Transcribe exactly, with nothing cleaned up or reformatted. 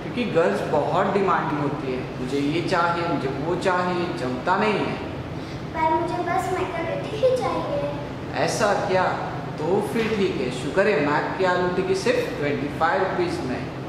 क्योंकि गर्ल्स बहुत डिमांडिंग होती है, मुझे ये चाहिए, मुझे वो चाहिए, जमता नहीं है। पर मुझे बस मैक्रोलिटी ही चाहिए। ऐसा क्या? तो फिर ठीक है, शुक्र है मैक की आलू टिक्की सिर्फ ट्वेंटी फाइव रुपीज़ में।